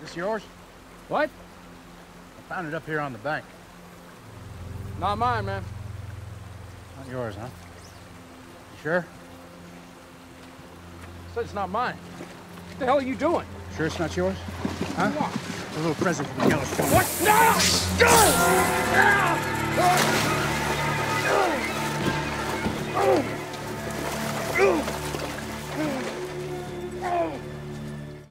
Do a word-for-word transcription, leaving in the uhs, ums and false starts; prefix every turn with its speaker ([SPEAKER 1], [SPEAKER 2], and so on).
[SPEAKER 1] This yours?
[SPEAKER 2] What?
[SPEAKER 1] I found it up here on the bank.
[SPEAKER 2] Not mine, man.
[SPEAKER 1] Not yours, huh? You sure?
[SPEAKER 2] Said it's not mine. What the hell are you doing?
[SPEAKER 1] Sure it's not yours? Huh?
[SPEAKER 2] What?
[SPEAKER 1] A little present from Yellowstone.
[SPEAKER 2] What? No! No!